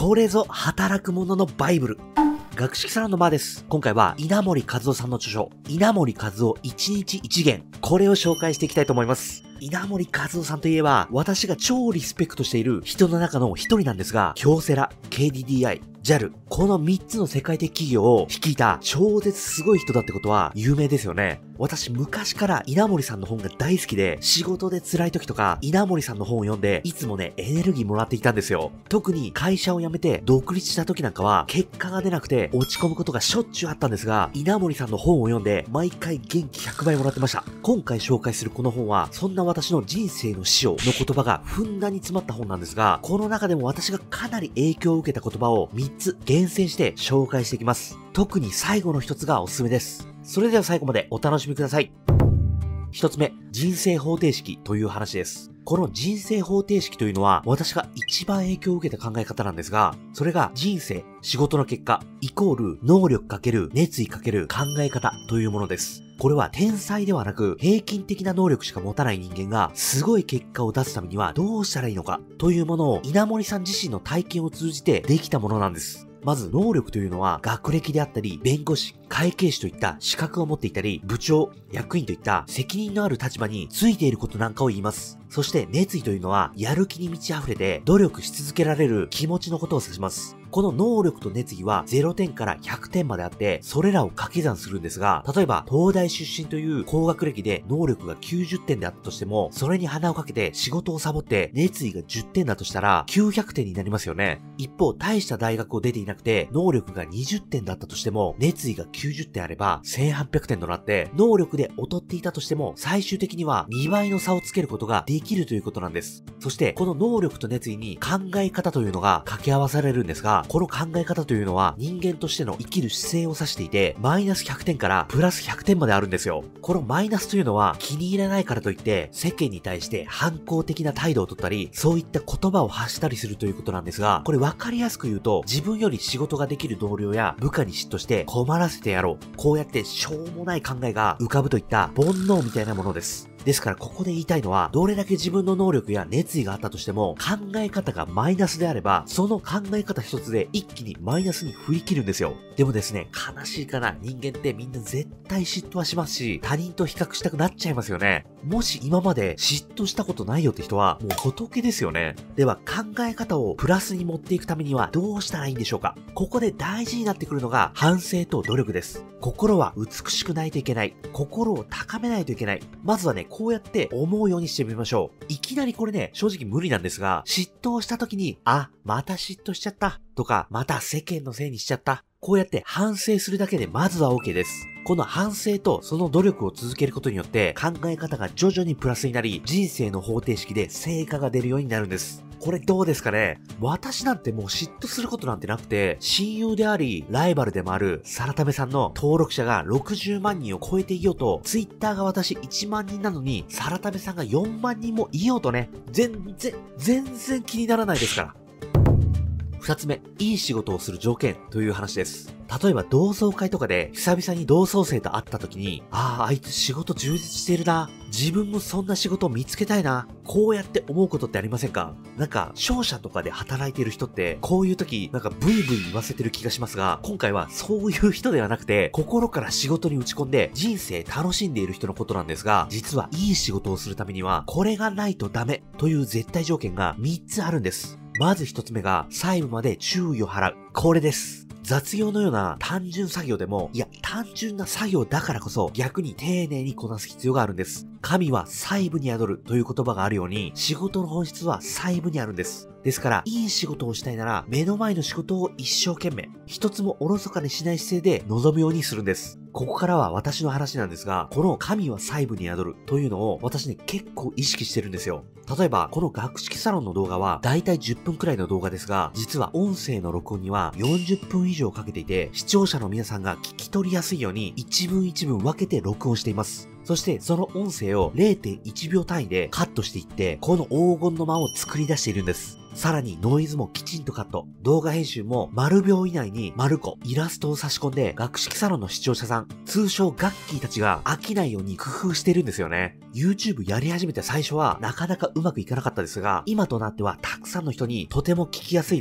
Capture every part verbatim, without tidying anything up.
これぞ働く者のバイブル。学識サロンの間です。今回は稲森和夫さんの著書、稲森和夫一日一元。これを紹介していきたいと思います。稲森和夫さんといえば、私が超リスペクトしている人の中の一人なんですが、京セラ、ケーディーディーアイ、ジャル、このみっつの世界的企業を率いた超絶すごい人だってことは有名ですよね。私昔から稲森さんの本が大好きで、仕事で辛い時とか稲森さんの本を読んでいつもねエネルギーもらっていたんですよ。特に会社を辞めて独立した時なんかは結果が出なくて落ち込むことがしょっちゅうあったんですが、稲森さんの本を読んで毎回元気ひゃくばいもらってました。今回紹介するこの本はそんな私の人生の師匠の言葉がふんだんに詰まった本なんですが、この中でも私がかなり影響を受けた言葉をみっつ厳選して紹介していきます。特に最後のひとつがおすすめです。それでは最後までお楽しみください。ひとつめ、人生方程式という話です。この人生方程式というのは私が一番影響を受けた考え方なんですが、それが人生、仕事の結果、イコール能力かける熱意かける考え方というものです。これは天才ではなく平均的な能力しか持たない人間がすごい結果を出すためにはどうしたらいいのかというものを稲森さん自身の体験を通じてできたものなんです。まず能力というのは学歴であったり弁護士、会計士といった資格を持っていたり部長、役員といった責任のある立場についていることなんかを言います。そして熱意というのはやる気に満ち溢れて努力し続けられる気持ちのことを指します。この能力と熱意はゼロてんからひゃくてんまであって、それらを掛け算するんですが、例えば東大出身という高学歴で能力がきゅうじゅってんであったとしても、それに鼻をかけて仕事をサボって熱意がじゅってんだとしたらきゅうひゃくてんになりますよね。一方大した大学を出ていなくて能力がにじゅってんだったとしても、熱意がきゅうじゅってんあればせんはっぴゃくてんとなって、能力で劣っていたとしても最終的にはにばいの差をつけることができるということなんです。そしてこの能力と熱意に考え方というのが掛け合わされるんですが、この考え方というのは人間としての生きる姿勢を指していて、マイナスひゃくてんからプラスひゃくてんまであるんですよ。このマイナスというのは気に入らないからといって世間に対して反抗的な態度を取ったり、そういった言葉を発したりするということなんですが、これ分かりやすく言うと、自分より仕事ができる同僚や部下に嫉妬して困らせてやろう、こうやってしょうもない考えが浮かぶといった煩悩みたいなものです。ですからここで言いたいのは、どれだけ自分の能力や熱意があったとしても考え方がマイナスであれば、その考え方一つで一気にマイナスに振り切るんですよ。でもですね、悲しいかな、人間ってみんな絶対嫉妬はしますし、他人と比較したくなっちゃいますよね。もし今まで嫉妬したことないよって人はもう仏ですよね。では考え方をプラスに持っていくためにはどうしたらいいんでしょうか。ここで大事になってくるのが反省と努力です。心は美しくないといけない。心を高めないといけない。まずはね、こうやって思うようにしてみましょう。いきなりこれね、正直無理なんですが、嫉妬した時に、あ、また嫉妬しちゃった。とか、また世間のせいにしちゃった。こうやって反省するだけでまずは OK です。この反省とその努力を続けることによって考え方が徐々にプラスになり、人生の方程式で成果が出るようになるんです。これどうですかね。私なんてもう嫉妬することなんてなくて、親友でありライバルでもあるサラタメさんの登録者がろくじゅうまんにんを超えていようと、ツイッターが私いちまんにんなのにサラタメさんがよんまんにんもいようとね、全然全然気にならないですから。二つ目、いい仕事をする条件という話です。例えば同窓会とかで久々に同窓生と会った時に、ああ、あいつ仕事充実してるな。自分もそんな仕事を見つけたいな。こうやって思うことってありませんか？なんか、商社とかで働いている人って、こういう時、なんかブイブイ言わせてる気がしますが、今回はそういう人ではなくて、心から仕事に打ち込んで人生楽しんでいる人のことなんですが、実はいい仕事をするためには、これがないとダメという絶対条件がみっつあるんです。まず一つ目が、細部まで注意を払う。これです。雑用のような単純作業でも、いや、単純な作業だからこそ逆に丁寧にこなす必要があるんです。神は細部に宿るという言葉があるように、仕事の本質は細部にあるんです。ですから、いい仕事をしたいなら、目の前の仕事を一生懸命、一つもおろそかにしない姿勢で臨むようにするんです。ここからは私の話なんですが、この神は細部に宿るというのを私ね、結構意識してるんですよ。例えば、この学識サロンの動画はだいたいじゅっぷんくらいの動画ですが、実は音声の録音にはよんじゅっぷん以上かけていて、視聴者の皆さんが聞き取りやすいように一文一文分けて録音しています。そしてその音声を れいてんいちびょう単位でカットしていって、この黄金の間を作り出しているんです。さらにノイズもきちんとカット。動画編集も丸びょう以内に丸個イラストを差し込んで、学識サロンの視聴者さん、通称ガッキーたちが飽きないように工夫してるんですよね。YouTube やり始めた最初はなかなかうまくいかなかったですが、今となってはたくさんの人にとても聞きやすいです。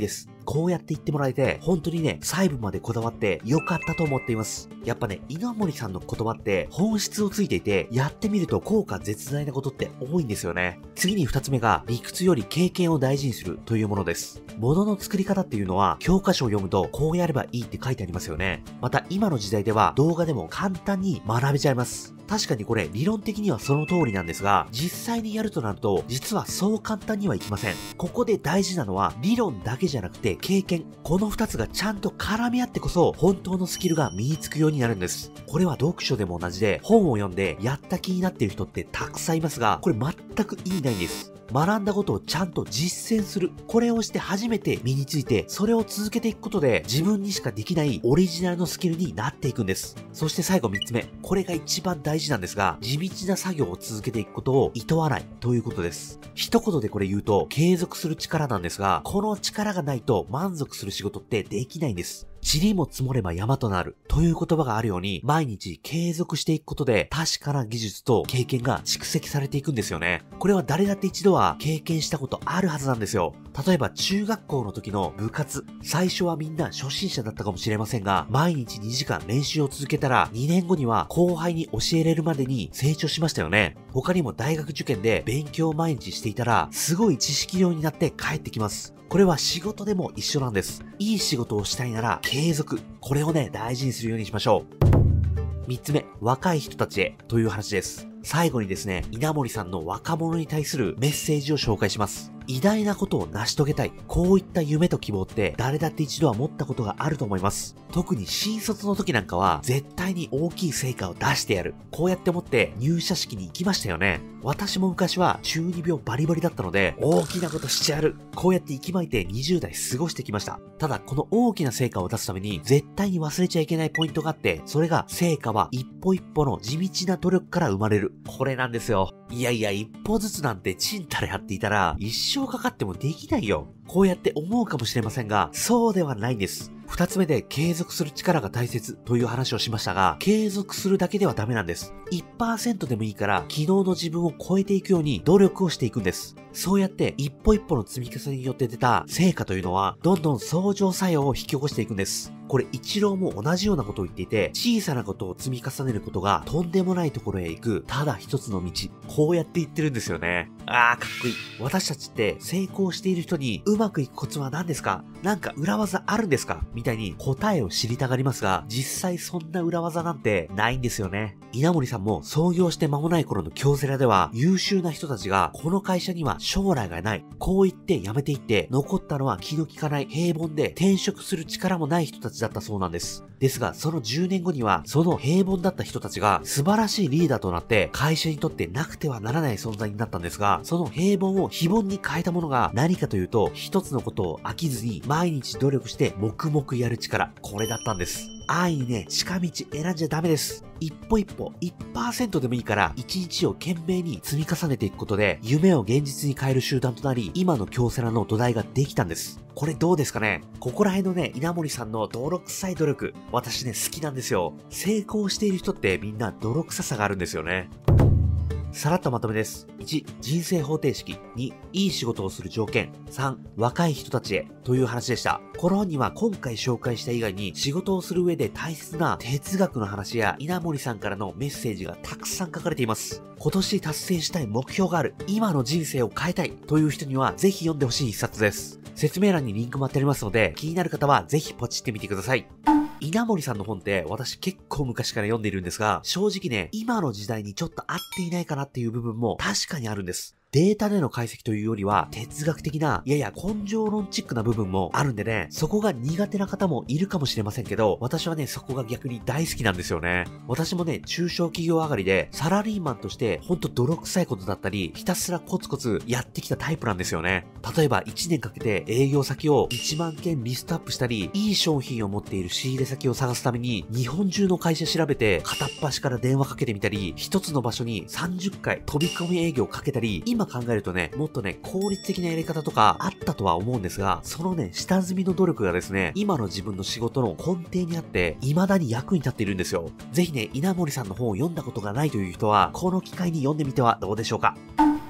こうやって言ってもらえて、本当にね、細部までこだわって良かったと思っています。やっぱね、稲森さんの言葉って本質をついていて、やってみると効果絶大なことって多いんですよね。次に二つ目が、理屈より経験を大事にするというものです。物の作り方っていうのは、教科書を読むとこうやればいいって書いてありますよね。また今の時代では動画でも簡単に学べちゃいます。確かにこれ理論的にはその通りなんですが、実際にやるとなると、実はそう簡単にはいきません。ここで大事なのは、理論だけじゃなくて経験。この二つがちゃんと絡み合ってこそ、本当のスキルが身につくようになるんです。これは読書でも同じで、本を読んでやった気になっている人ってたくさんいますが、これ全く意味ないんです。学んだことをちゃんと実践する。これをして初めて身について、それを続けていくことで自分にしかできないオリジナルのスキルになっていくんです。そして最後みっつめ。これが一番大事なんですが、地道な作業を続けていくことを厭わないということです。一言でこれ言うと、継続する力なんですが、この力がないと満足する仕事ってできないんです。塵も積もれば山となるという言葉があるように、毎日継続していくことで確かな技術と経験が蓄積されていくんですよね。これは誰だって一度は経験したことあるはずなんですよ。例えば中学校の時の部活。最初はみんな初心者だったかもしれませんが、毎日にじかん練習を続けたらにねんごには後輩に教えれるまでに成長しましたよね。他にも大学受験で勉強を毎日していたら、すごい知識量になって帰ってきます。これは仕事でも一緒なんです。いい仕事をしたいなら継続。これをね、大事にするようにしましょう。三つ目、若い人たちへという話です。最後にですね、稲森さんの若者に対するメッセージを紹介します。偉大なことを成し遂げたい。こういった夢と希望って誰だって一度は持ったことがあると思います。特に新卒の時なんかは絶対に大きい成果を出してやる。こうやって思って入社式に行きましたよね。私も昔は中二病バリバリだったので、大きなことしてやる。こうやって息巻いてにじゅう代過ごしてきました。ただこの大きな成果を出すために絶対に忘れちゃいけないポイントがあって、それが成果は一歩一歩の地道な努力から生まれる。これなんですよ。いやいや、一歩ずつなんてチンタラやっていたら一生かかってもできないよ。こうやって思うかもしれませんが、そうではないんです。二つ目で継続する力が大切という話をしましたが、継続するだけではダメなんです。いちパーセント でもいいから昨日の自分を超えていくように努力をしていくんです。そうやって一歩一歩の積み重ねによって出た成果というのは、どんどん相乗作用を引き起こしていくんです。これ一郎も同じようなことを言っていて、小さなことを積み重ねることがとんでもないところへ行くただ一つの道。こうやって言ってるんですよね。あーかっこいい。私たちって成功している人にうまくいくコツは何ですか？なんか裏技あるんですか？みたいに答えを知りたがりますが、実際そんな裏技なんてないんですよね。稲森さんも創業して間もない頃の京セラでは優秀な人たちがこの会社には将来がない。こう言って辞めていって残ったのは気の利かない平凡で転職する力もない人たちだったそうなんです。ですがそのじゅうねんごにはその平凡だった人たちが素晴らしいリーダーとなって会社にとってなくてはならない存在になったんですが、その平凡を非凡に変えたものが何かというと、一つのことを飽きずに毎日努力して黙々やる力。これだったんです。安易にね、近道選んじゃダメです。一歩一歩、いちパーセント でもいいから、一日を懸命に積み重ねていくことで、夢を現実に変える集団となり、今の京セラの土台ができたんです。これどうですかね？ここら辺のね、稲森さんの泥臭い努力、私ね、好きなんですよ。成功している人ってみんな泥臭さがあるんですよね。さらっとまとめです。いち、人生方程式。に、いい仕事をする条件。さん、若い人たちへ。という話でした。この本には今回紹介した以外に仕事をする上で大切な哲学の話や稲森さんからのメッセージがたくさん書かれています。今年達成したい目標がある。今の人生を変えたい。という人にはぜひ読んでほしい一冊です。説明欄にリンクも貼ってありますので、気になる方はぜひポチってみてください。稲森さんの本って私結構昔から読んでいるんですが、正直ね、今の時代にちょっと合っていないかなっていう部分も確かにあるんです。データでの解析というよりは哲学的なやや根性論チックな部分もあるんでね、そこが苦手な方もいるかもしれませんけど、私はねそこが逆に大好きなんですよね。私もね中小企業上がりでサラリーマンとしてほんと泥臭いことだったりひたすらコツコツやってきたタイプなんですよね。例えばいちねんかけて営業先をいちまんけんリストアップしたり、いい商品を持っている仕入れ先を探すために日本中の会社調べて片っ端から電話かけてみたり、一つの場所にさんじゅっかい飛び込み営業をかけたり、今考えるとね、もっとね、効率的なやり方とかあったとは思うんですが、そのね、下積みの努力がですね、今の自分の仕事の根底にあって、未だに役に立っているんですよ。ぜひね、稲森さんの本を読んだことがないという人は、この機会に読んでみてはどうでしょうか。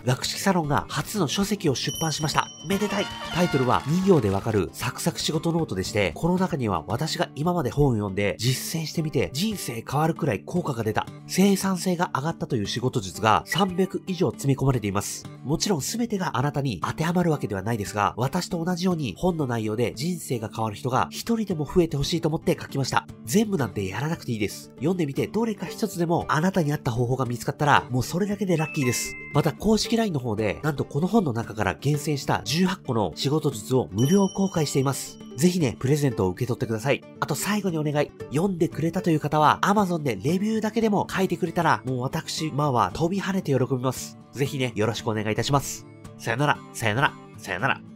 学識サロンが初の書籍を出版しました。めでたい。タイトルはに行でわかるサクサク仕事ノートでして、この中には私が今まで本を読んで実践してみて人生変わるくらい効果が出た、生産性が上がったという仕事術がさんびゃく以上詰め込まれています。もちろん全てがあなたに当てはまるわけではないですが、私と同じように本の内容で人生が変わる人が一人でも増えてほしいと思って書きました。全部なんてやらなくていいです。読んでみてどれか一つでもあなたに合った方法が見つかったらもうそれだけでラッキーです。また公式 ライン の方でなんとこの本の中から厳選したじゅうはっこの仕事術を無料公開しています。ぜひね、プレゼントを受け取ってください。あと最後にお願い。読んでくれたという方は Amazon でレビューだけでも書いてくれたらもう私、まあは飛び跳ねて喜びます。ぜひね、よろしくお願いいたします。さよなら、さよなら、さよなら。